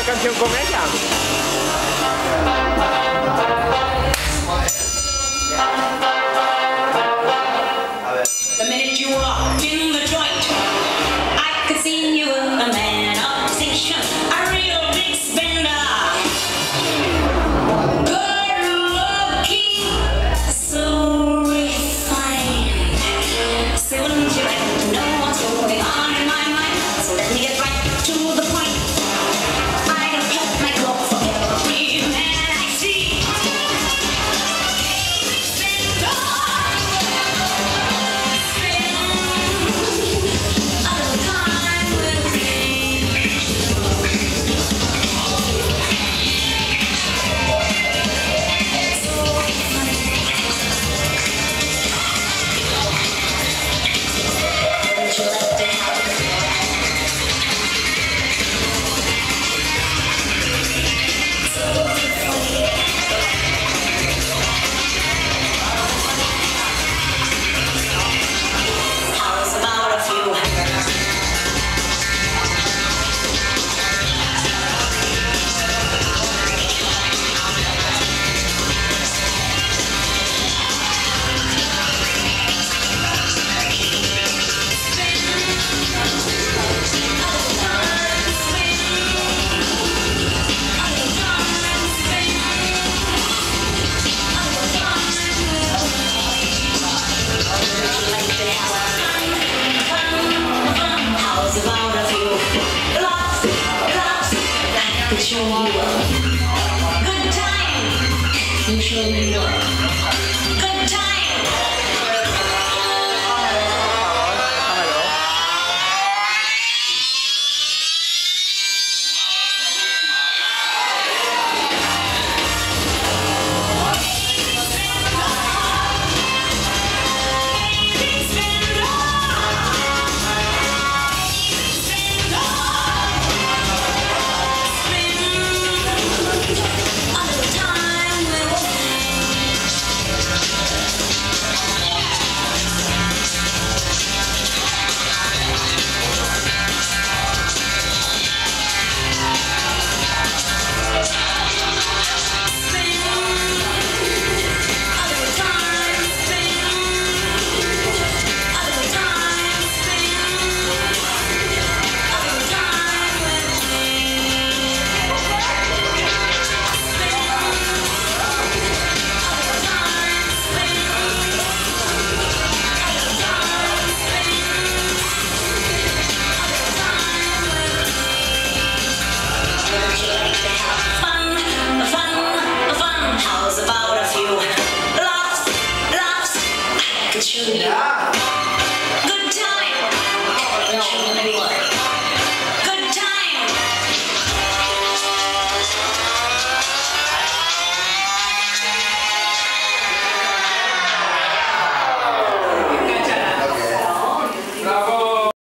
canción con ella? The minute you walked in the joint, I could see you were a man of station, a real big spender. Good looking, so refined. Say, wouldn't you like to know what's going on in my mind? So let me get right to the point. I don't cut my coat for every man I see. Spender. Show you a good time. You show me a good time. How's about a few laughs, laughs? I could show you.